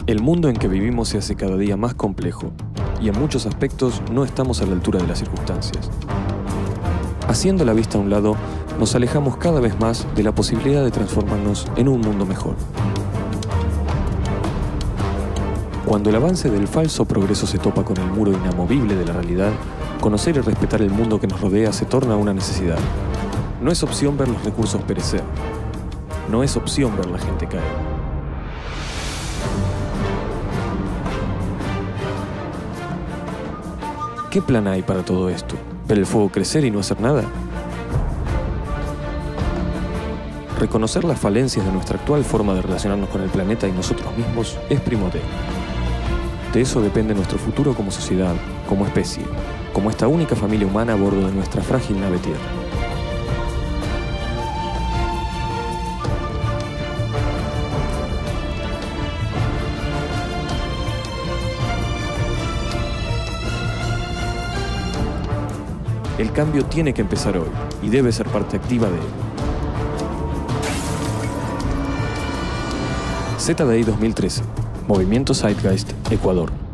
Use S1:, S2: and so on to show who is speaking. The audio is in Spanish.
S1: El mundo en que vivimos se hace cada día más complejo y en muchos aspectos no estamos a la altura de las circunstancias. Haciendo la vista a un lado, nos alejamos cada vez más de la posibilidad de transformarnos en un mundo mejor. Cuando el avance del falso progreso se topa con el muro inamovible de la realidad, conocer y respetar el mundo que nos rodea se torna una necesidad. No es opción ver los recursos perecer. No es opción ver la gente caer. ¿Qué plan hay para todo esto? ¿Ver el fuego crecer y no hacer nada? Reconocer las falencias de nuestra actual forma de relacionarnos con el planeta y nosotros mismos es primordial. De eso depende nuestro futuro como sociedad, como especie, como esta única familia humana a bordo de nuestra frágil nave Tierra. El cambio tiene que empezar hoy y debe ser parte activa de él. ZDI 2013, Movimiento Zeitgeist, Ecuador.